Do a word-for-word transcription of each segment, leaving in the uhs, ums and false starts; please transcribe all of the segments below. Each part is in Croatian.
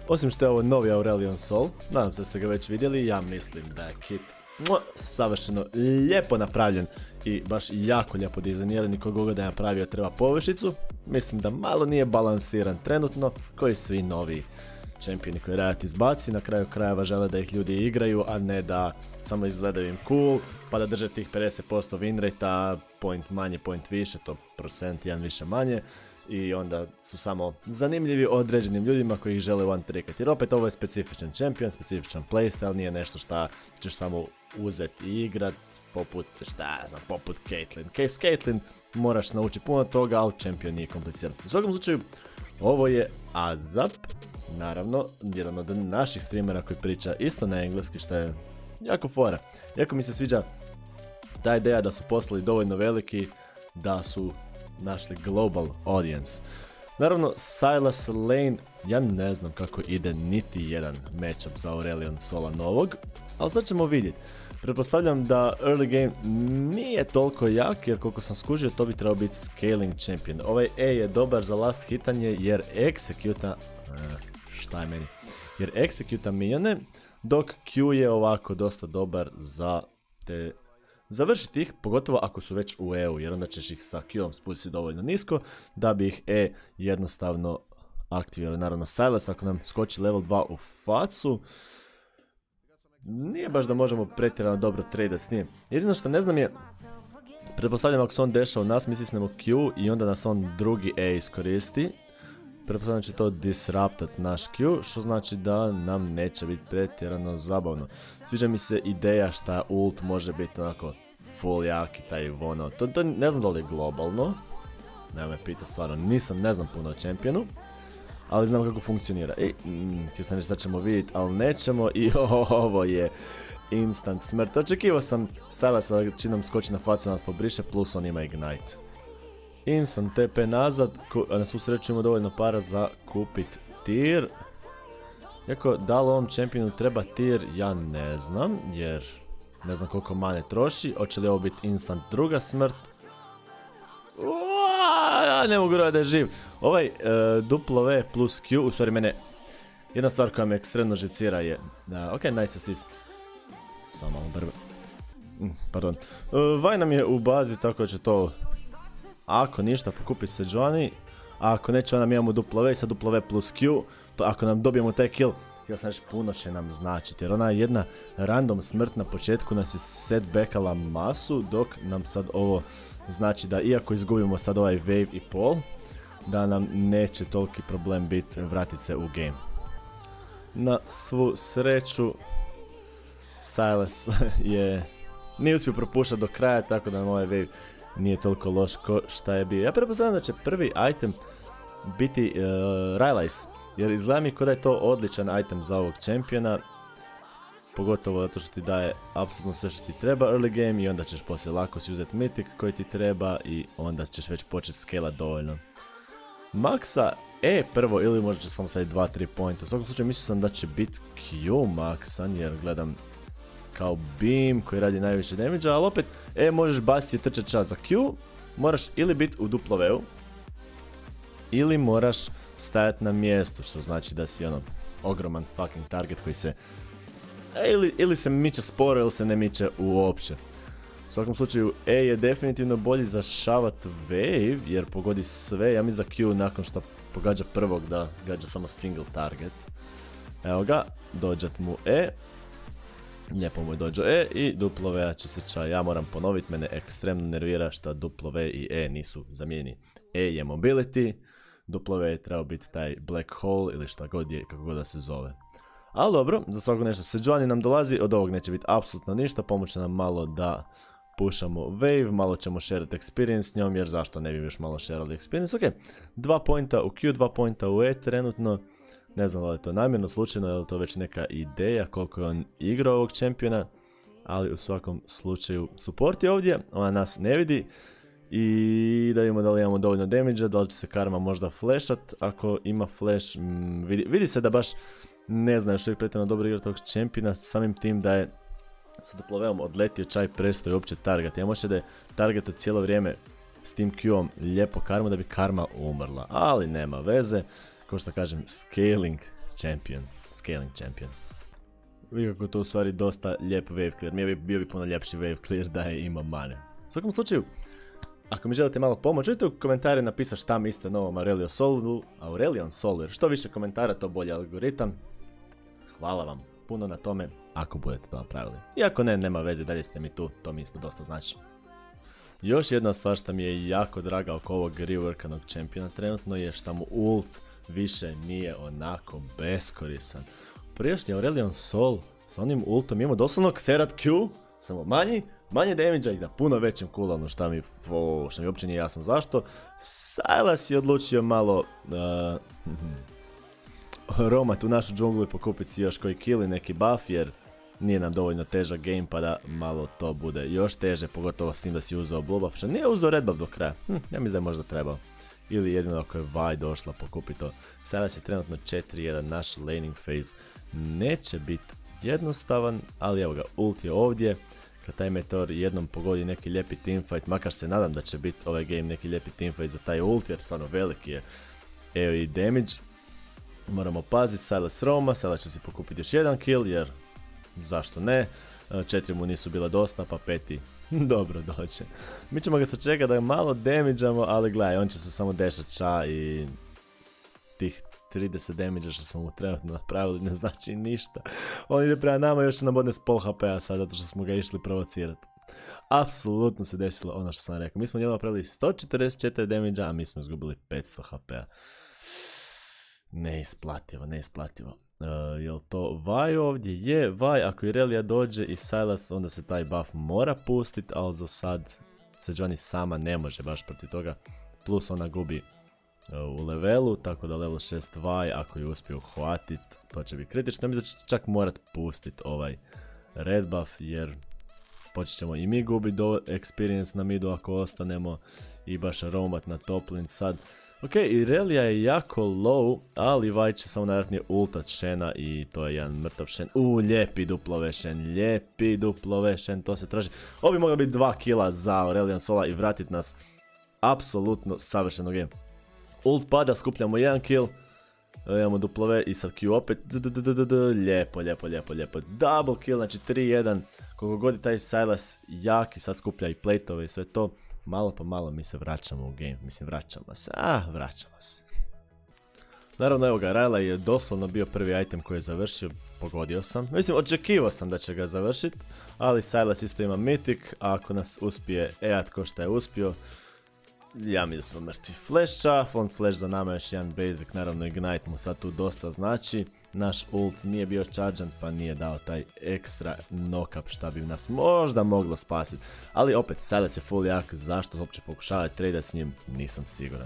Osim što je ovo novi Aurelion Sol, nadam se da ste ga već vidjeli, ja mislim da je kit mua, savršeno lijepo napravljen i baš jako lijepo dizajniran i koga da je napravio treba površicu. Mislim da malo nije balansiran trenutno, koji svi novi čempioni koji Riot izbaci, na kraju krajeva žele da ih ljudi igraju, a ne da samo izgledaju im cool, pa da drže tih pedeset posto win rate-a, point manje, point više, to procent jedan više manje. I onda su samo zanimljivi određenim ljudima koji ih žele one trickati. Jer opet ovo je specifičan champion, specifičan playstyle, nije nešto šta ćeš samo uzeti i igrat poput, šta ja znam, poput Caitlyn. Case Caitlyn moraš naučiti puno toga, ali champion nije kompliciran. U svakom slučaju, ovo je Azap, naravno, jedan od naših streamera koji priča isto na engleski, što je jako fora. Jako mi se sviđa ta ideja da su postali dovoljno veliki, da su našli global audience. Naravno, Sylas lane, ja ne znam kako ide niti jedan matchup za Aurelion Sola novog, ali sad ćemo vidjeti. Pretpostavljam da early game nije toliko jak, jer koliko sam skužio to bi trebao biti scaling champion. Ovaj E je dobar za last hitanje jer executa, šta je meni, jer executa minione, dok Q je ovako dosta dobar za te završiti ih, pogotovo ako su već u E-u, jer onda ćeš ih sa Q-om spustiti dovoljno nisko, da bi ih E jednostavno aktivirali. Naravno, Sylas ako nam skoči level dva u facu, nije baš da možemo pretjerano dobro trade s njim. Jedino što ne znam je, pretpostavljam ako se on deša u nas, mi stisnemo Q i onda nas on drugi E iskoristi. Pretpostavljam će to disruptat naš Q, što znači da nam neće biti pretjerano zabavno. Sviđa mi se ideja šta ult može biti onako full jak i taj ono, to, to ne znam da li je globalno, nema me pitat stvarno, nisam, ne znam puno o čempionu, ali znam kako funkcionira. I, mm, htio sam reći sad ćemo vidjeti, ali nećemo i ovo je instant smrt. Očekivao sam sada sa činom skoči na facu nas pobriše, plus on ima ignite. Instant T P nazad, a na svu sreću ima dovoljno para za kupit tir. Iako, da li ovom čempionu treba tir, ja ne znam, jer ne znam koliko mane troši. Hoće li ovo biti instant druga smrt? Uuuu, ne mogu raditi da je živ. Ovaj e, duplo V plus Q, u stvari mene, jedna stvar koja me ekstremno živcira je, uh, ok, nice assist. Samo malo brbe. Mm, pardon. Uh, Vaj nam je u bazi, tako da će to, ako ništa, pokupi se Johnny, a ako neće ona mi imamo duplo V i sa duplo V plus Q, to ako nam dobijemo taj kill, htio sam reći puno će nam značiti, jer ona jedna random smrt na početku nas je setbackala masu, dok nam sad ovo znači da iako izgubimo sad ovaj wave i pol, da nam neće toliki problem biti vratit se u game. Na svu sreću, Sylas je nije uspio propuštati do kraja, tako da nam ovaj wave nije toliko loš ko šta je bio. Ja pretpostavljam da će prvi item biti uh, Rylai's, jer izgleda mi kao da je to odličan item za ovog čempiona, pogotovo zato što ti daje apsolutno sve što ti treba early game i onda ćeš poslije lako si uzeti mythic koji ti treba i onda ćeš već početi scalat dovoljno. Maksa E prvo ili možda će samo staviti dva tri pointa, u svakom slučaju mislio sam da će biti Q maksan jer gledam kao beam koji radi najviše damage-a, ali opet E možeš baciti trčača za Q, moraš ili biti u duplo V-u ili moraš stajati na mjestu, što znači da si ono ogroman fucking target koji se e, ili, ili se miče sporo ili se ne miče uopće. U svakom slučaju E je definitivno bolji za šavat wave jer pogodi sve, ja mislim za Q nakon što pogađa prvog da gađa samo single target. Evo ga, dođat mu E. Lijepo mu je dođo E i duplo V će se ča. Ja moram ponoviti, mene ekstremno nervira što duplo V i E nisu zamijeni. E je mobility, duplo V je trebao biti taj black hole ili šta god je, kako god da se zove. Ali dobro, za svako nešto se Johnny nam dolazi, od ovog neće biti apsolutno ništa, pomoće nam malo da pušamo wave, malo ćemo shareati experience s njom, jer zašto ne bi još malo shareali experience. Ok, dva pointa u Q, dva pointa u E trenutno. Ne znam da li je to namjerno, slučajno, je li to već neka ideja koliko je on igrao ovog čempiona, ali u svakom slučaju support je ovdje, ona nas ne vidi i da vidimo da li imamo dovoljno damage-a, da li će se karma možda flashat, ako ima flash, mm, vidi, vidi se da baš ne zna još uvijek pretjerano dobro igrati ovog čempiona, samim tim da je sa duplo V-om odletio čaj prestoji uopće target, ja možda da je targeto cijelo vrijeme s tim Q-om lijepo karmu da bi karma umrla, ali nema veze. Kao što kažem, scaling champion, scaling champion. Vidi kako to u stvari dosta lijep wave clear, mi je bio bi puno ljepši wave clear da je ima mane. U svakom slučaju, ako mi želite malo pomoć, želite u komentare napisati šta mislite o novom Aurelion Solu, Aurelion Solu, jer što više komentara to bolji algoritam. Hvala vam puno na tome, ako budete to napravili. Iako ne, nema veze, dalje ste mi tu, to mi isto dosta znači. Još jedna stvar što mi je jako draga oko ovog reworkanog čempiona trenutno je što mu ult više nije onako beskoristan. Prijašnji Aurelion Sol sa onim ultom imamo doslovno Xerath Q, samo manji, manje damage-a i da puno većem cooldownu, šta mi, oh, šta mi uopće nije jasno zašto. Sylas je odlučio malo uh, romat u našu džunglu i pokupiti si još koji kill i neki buff, jer nije nam dovoljno težak game pa da malo to bude još teže, pogotovo s tim da si uzeo blue buff, što nije uzeo red buff do kraja. Hm, ja mislim da je možda trebao. Ili jedino ako je Vi došla pokupi to. Sylas je trenutno četiri jedan, naš laning phase neće biti jednostavan, ali evo ga, ult je ovdje. Kad taj meteor jednom pogodi neki lijepi teamfight, makar se nadam da će biti ovaj game neki lijepi teamfight za taj ult, jer stvarno veliki je A O E damage. Moramo paziti, Sylas Roma, Sylas će si pokupiti još jedan kill, jer zašto ne, četiri mu nisu bila dosta, pa peti dobro doće. Mi ćemo ga sačekati da ga malo damage-amo, ali gledaj, on će se samo dešati ča i tih trideset damage-a što smo mu trenutno napravili ne znači ništa. On ide prema nama, još će nam bodne s pol H P-a sad, zato što smo ga išli provocirati. Apsolutno se desilo ono što sam rekao. Mi smo njemu napravili sto četrdeset četiri damage-a, a mi smo izgubili petsto H P-a. Neisplativo, neisplativo. Uh, jel to Vi ovdje? Je, Vi, ako Irelia dođe i Sylas, onda se taj buff mora pustit, ali za sad Sejuani sama ne može baš protiv toga. Plus ona gubi uh, u levelu, tako da level šest Vi, ako ju uspije uhvatit, to će biti kritično. Mi će čak morat pustit ovaj red buff, jer počet ćemo i mi gubiti do experience na midu ako ostanemo i baš roamat na top lane sad. Ok, Irelia je jako low, ali Vi će samo najvjerojatnije ultat Shena i to je jedan mrtav Shen. Uuu, lijepi duplove Shen, lijepi duplove Shen, to se traži. Ovo bi moglo biti dva killa za Aurelion Sola i vratit nas apsolutno savršeno game. Ult pada, skupljamo jedan kill, imamo duplove i sad Q opet, lijepo, lijepo, lijepo, lijepo. Double kill, znači tri jedan, koliko god je taj Sylas jak i sad skuplja i plateove i sve to. Malo pa malo mi se vraćamo u game, mislim vraćamo se, a vraćamo se. Naravno evo ga, Rayleigh je doslovno bio prvi item koji je završio, pogodio sam. Mislim, očekivao sam da će ga završiti, ali Sylas isto ima mythic, a ako nas uspije ejat ko što je uspio, ja mi da smo mrtvi. Flash chaff, on flash za nama još jedan basic, naravno Ignite mu sad tu dosta znači. Naš ult nije bio chargean pa nije dao taj ekstra knock-up šta bi nas možda moglo spasiti. Ali opet, Sylas je full jak, zašto uopće pokušavati trade s njim, nisam siguran.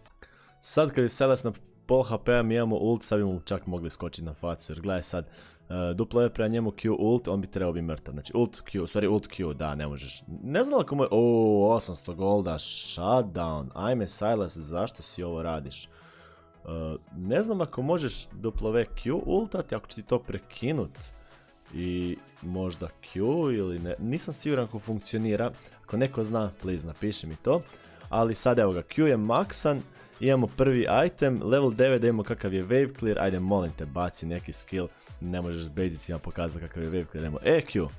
Sad kad je Sylas na pol H P-a mi imamo ult, sad bi mu čak mogli skočiti na facu, jer gledaj sad, uh, duplo je prema njemu Q ult, on bi trebao biti mrtav, znači ult Q, u stvari ult Q, da, ne možeš, ne znam ako mu je, ooo, osamsto golda, shutdown, ajme Sylas, zašto si ovo radiš? Uh, ne znam ako možeš duplo Q ultati, ako će ti to prekinut i možda Q ili ne, nisam siguran ako funkcionira, ako neko zna, please napiši mi to, ali sad evo ga, Q je maksan, imamo prvi item, level devet, da imamo kakav je wave clear, ajde molim te baci neki skill, ne možeš s basicima pokazati kakav je wave clear, imamo E Q.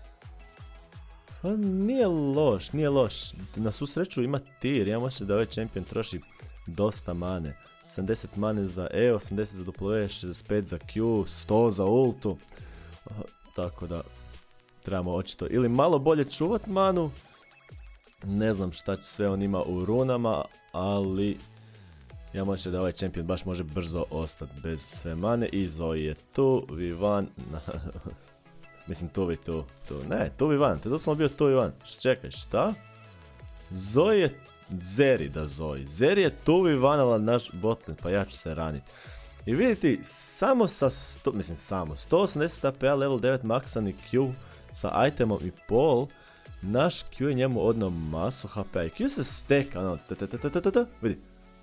Pa nije loš, nije loš, na svu sreću ima tir, ja možem da ovaj champion troši dosta mane. sedamdeset mane za E, osamdeset za W, šezdeset pet za Q, sto za ultu. Tako da trebamo očito ili malo bolje čuvat manu. Ne znam šta će sve on ima u runama, ali ja možem da ovaj champion baš može brzo ostati bez sve mane. I Zoe je tu, Vivan, mislim tu vi tu, tu, ne, tu Vivan, to je doslovno bio tu Vivan. Čekaj, šta? Zoe je Zeri da Zoe. Zeri je tu Vivanala naš botlane, pa ja ću se raniti. I vidite, samo sa sto, mislim samo, sto osamdeset A P A level devet maksani Q sa itemom i pol, naš Q je njemu odnao masu H P A i Q se steka, ono, t-t-t-t-t-t, vidi.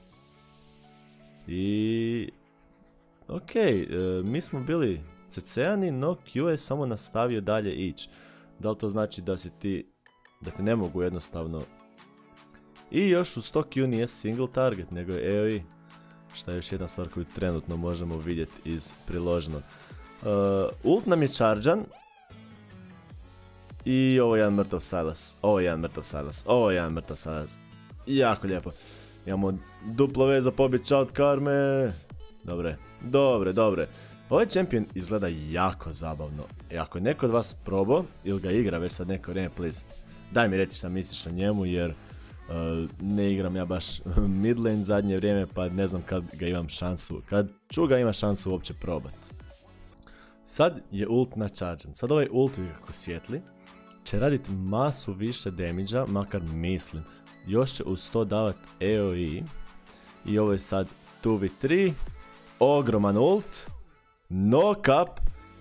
I... Okej, mi smo bili cecejani, no Q je samo nastavio dalje ići. Da li to znači da si ti, da te ne mogu jednostavno... I još uz to Q nije single target, nego je A O E. Šta je još jedna stvar koju trenutno možemo vidjeti iz priloženog. Uh, ult nam je chargean. I ovo je jedan mrtav Sylas. Ovo je jedan mrtav Sylas. Ovo je jedan mrtav Sylas. Jako lijepo. Imamo duplo V za pobjeć od karme. Dobre, dobre, dobre. Ovaj champion izgleda jako zabavno. I ako je neko od vas probao ili ga igra već sad neko vrijeme, please, daj mi reci šta misliš o njemu jer uh, ne igram ja baš mid lane zadnje vrijeme pa ne znam kad ga imam šansu, kad ću ga ima šansu uopće probat. Sad je ult na chargean. Sad ovaj ult vi kako svijetli će raditi masu više damage-a, makar mislim. Još će uz to davat A O E. I ovo je sad two v three. Ogroman ult. Knock up.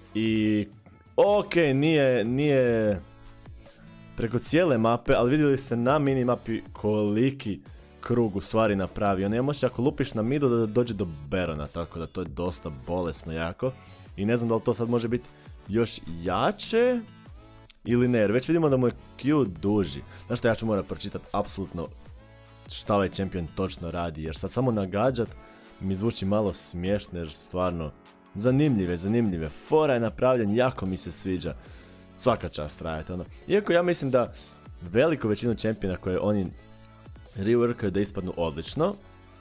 I ok, nije, nije preko cijele mape, ali vidjeli ste na minimapi koliki krug u stvari napravi. Ne možeš ako lupiš na midu da dođe do Barona, tako da to je dosta bolesno jako. I ne znam da li to sad može biti još jače ili ne, jer već vidimo da mu je Q duži. Znaš što, ja ću morat pročitati apsolutno šta ovaj champion točno radi, jer sad samo nagađat mi zvuči malo smiješno, jer stvarno zanimljive, zanimljive. Fora je napravljen, jako mi se sviđa. Svaka čast radite ono. Iako ja mislim da veliku većinu čempiona koje oni reworkaju da ispadnu odlično,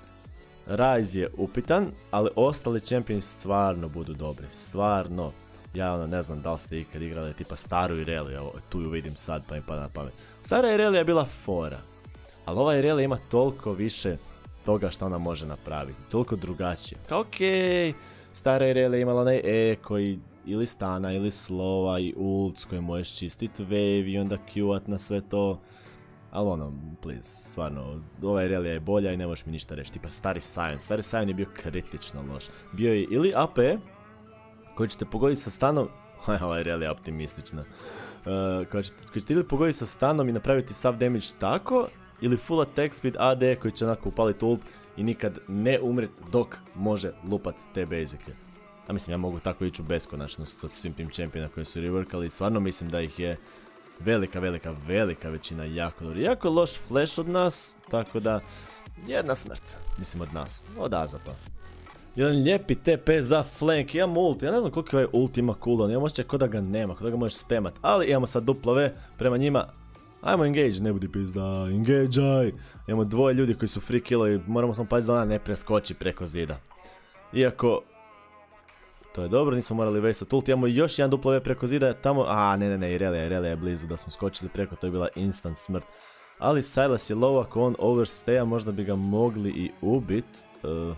Ryze je upitan, ali ostali čempioni stvarno budu dobri, stvarno. Ja ono ne znam da li ste ikad igrali tipa staru Irelia, evo tu ju vidim sad pa mi pada na pamet. Stara Irelia je bila fora, ali ova Irelia ima toliko više toga što ona može napraviti, toliko drugačije. Kao okej, okay, stara Irelia imala onaj E koji ili stana ili slova i ult s kojim možeš čistit wave i onda Q-at na sve to. Ali ono, please, stvarno, ova Irelia je bolja i ne možeš mi ništa reći. Tipa stari Sion, stari Sion je bio kritično loš. Bio je ili A P koji ćete pogoditi sa stanom, ova Irelia je optimistična, uh, koji ćete, ćete ili pogoditi sa stanom i napraviti sav damage tako, ili full attack speed A D koji će onako upaliti ult i nikad ne umret dok može lupat te basike. A mislim, ja mogu tako ići u beskonačnost sa svim tim čempiona koji su reworkali. Stvarno mislim da ih je velika, velika, velika većina jako dobro. Jako loš flash od nas, tako da jedna smrt. Mislim od nas, od Azapa. Jedan lijepi T P za flank, imam ult, ja ne znam koliko ovaj ult ima cooldown, imam osjećaj ko da ga nema, ko da ga možeš spamat. Ali imamo sad duplo V prema njima. Ajmo engage, ne budi pizda, engage-aj. Imamo dvoje ljudi koji su free killovi, moramo samo paziti da ona ne preskoči preko zida. Iako to je dobro, nismo morali wastet ult, imamo još jedan duplo V preko zida, tamo, a ne ne ne, Irelia, Irelia je blizu da smo skočili preko, to je bila instant smrt. Ali Sylas je low, ako on overstaya možda bi ga mogli i ubit. Uh,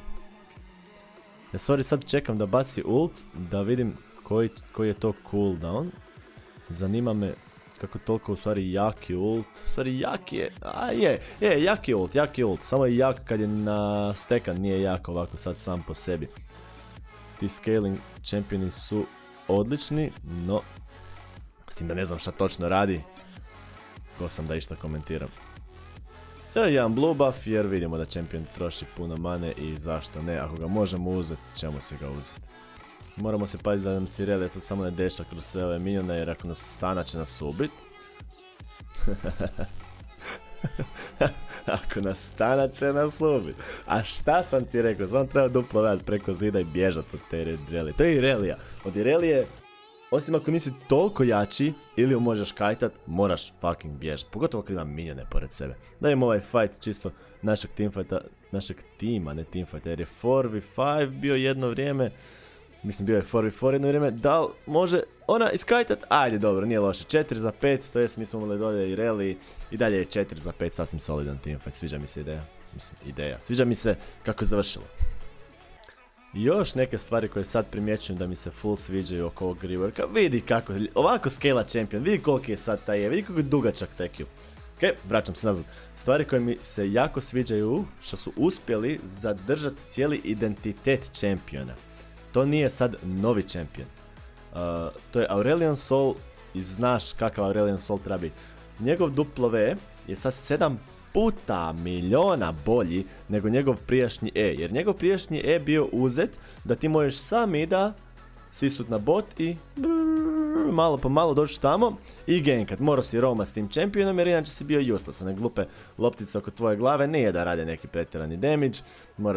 ja sorry, sad čekam da baci ult, da vidim koji, koji je to cooldown. Zanima me kako toliko u stvari jaki ult, u stvari jaki je, a je, je, jaki ult, jaki ult, samo je jak kad je na stekan, nije jak ovako sad sam po sebi. Ti scaling čempioni su odlični, no s tim da ne znam šta točno radi, ko sam da išta komentiram. To je jedan blue buff jer vidimo da čempion troši puno mane i zašto ne, ako ga možemo uzeti, ćemo se ga uzeti. Moramo se paziti da nam se Irelia sad samo ne deša kroz sve ove minione jer ako nas stana će nas ubit. Ako nas stana će nas ubit. A šta sam ti rekao, samo treba duplo vejat preko zida i bježat od te Irelia. To je Irelia. Od Irelije, osim ako nisi toliko jači ili ju možeš kajtat, moraš fucking bježat. Pogotovo kad ima minione pored sebe. Da imamo ovaj fight čisto našeg teamfighta, našeg tima, ne teamfighta, jer je four v five bio jedno vrijeme. Mislim, bio je four v four jedno vrijeme, da li može ona iskajtat? Ajde, dobro, nije loše, četiri za pet, to jest mi smo imali dolje Irelia i dalje je četiri za pet, sasvim solidan teamfight, sviđa mi se ideja, mislim, ideja, sviđa mi se kako je završilo. Još neke stvari koje sad primjećujem da mi se full sviđaju oko ovog reworka, vidi kako, ovako scala champion, vidi koliki je sad taj je, vidi kako je dugačak taj Q. Ok, vraćam se nazad. Stvari koje mi se jako sviđaju, što su uspjeli zadržati cijeli identitet čempiona. To nije sad novi čempion. Uh, to je Aurelion Sol i znaš kakav Aurelion Sol treba biti. Njegov duplo V je sad sedam puta miliona bolji nego njegov prijašnji E. Jer njegov prijašnji E bio uzet da ti možeš sam i da stisnut na bot i malo po malo doći tamo i gankat. Morao si roma s tim čempionom jer inače si bio useless. One glupe loptice oko tvoje glave nije da rade neki pretjerani damage. Moraš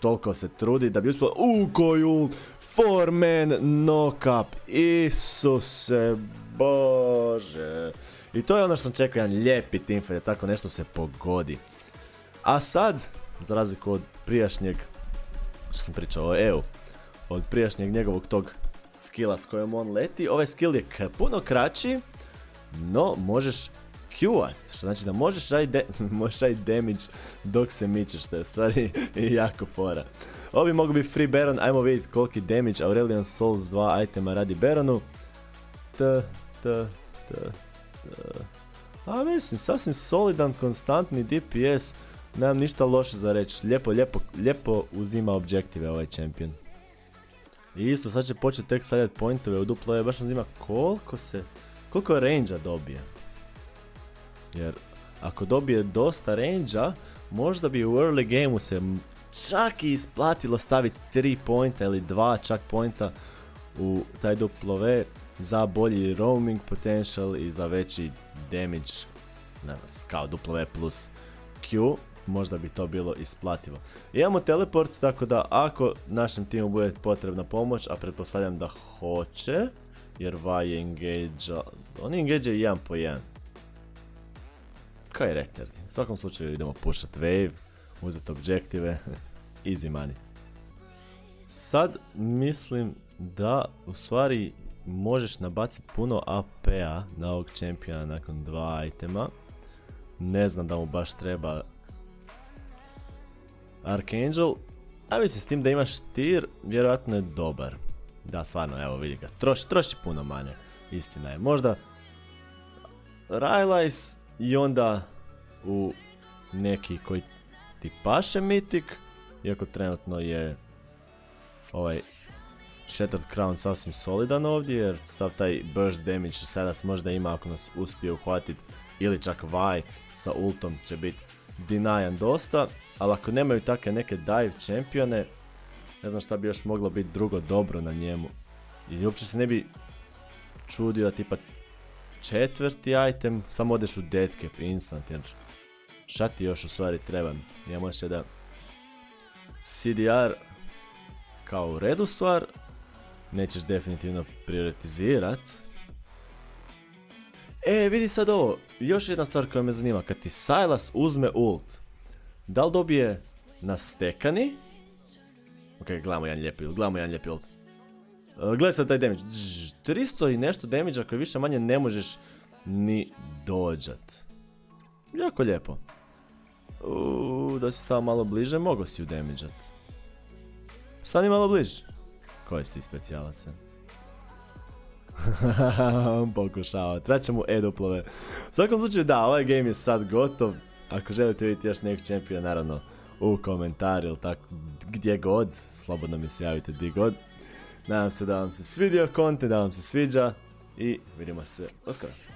toliko se trudi da bi uspjela. Uuu, koji ult! Four man knock-up. Isuse bože. I to je ono što sam čekao, jedan lijepi teamfight, da tako nešto se pogodi. A sad, za razliku od prijašnjeg, što sam pričao o E U, od prijašnjeg njegovog tog skilla s kojom on leti, ovaj skill je puno kraći, no možeš Q-at, što znači da možeš raditi radi damage dok se mičeš, što je u stvari jako fora. Ovo bi mogu biti free Baron, ajmo vidjeti koliki damage Aurelion Souls dva itema radi Baronu. T, t, t, t. A mislim, sasvim solidan, konstantni D P S, nemam ništa loše za reći, lijepo, lijepo, lijepo uzima objektive ovaj champion. I isto, sad će početi tek stavljati pointove u duplo E, baš me zanima koliko se, koliko range-a dobije. Jer ako dobije dosta range-a, možda bi u early game-u se čak i isplatilo staviti tri pointa ili dva čak pointa u taj duplo E za bolji roaming potential i za veći damage, nema, kao duplo E plus Q, možda bi to bilo isplativo. Imamo teleport, tako da ako našem timu bude potrebna pomoć, a pretpostavljam da hoće, jer Vi je engage, oni engage jedan po jedan. Kaj je retardi? U svakom slučaju idemo pushat wave, uzeti objektive, easy money. Sad mislim da u stvari možeš nabaciti puno A P-a na ovog čempiona nakon dva itema. Ne znam da mu baš treba Archangel, a mislim s tim da imaš tir, vjerojatno je dobar. Da, stvarno, evo vidi ga, troši, troši puno manje, istina je. Možda Rylai's i onda u neki koji ti paše mitik, iako trenutno je ovaj Shattered Crown sasvim solidan ovdje, jer sav taj burst damage sada možda ima ako nas uspije uhvatiti, ili čak Vi sa ultom će biti denayan dosta, ali ako nemaju takve neke dive čempione, ne znam šta bi još moglo biti drugo dobro na njemu. I uopće se ne bi čudio tipa četvrti item, samo odeš u deadcap instant, jer šta ti još u stvari treba. Imamo još da C D R kao u redu stvar, nećeš definitivno prioritizirat. E, vidi sad ovo, još jedna stvar koja me zanima, kad ti Sylas uzme ult, da li dobije na stekani? Ok, gledamo jedan lijepi ult, gledamo jedan lijepi ult. Uh, gledaj sad taj damage, Dž, tristo i nešto damage koji više manje ne možeš ni dođat. Jako lijepo. Uuu, da si stao malo bliže, mogo si ju damageat. Stani malo bliže. Koji si ti specijalac? On pokušava, trebat će mu E-duplove. U svakom slučaju da, ovaj game je sad gotov. Ako želite vidjeti još nekog čempiona, naravno u komentar ili tako gdje god, slobodno mi se javite gdje god. Nadam se da vam se svidio kontent, da vam se sviđa i vidimo se uskoro.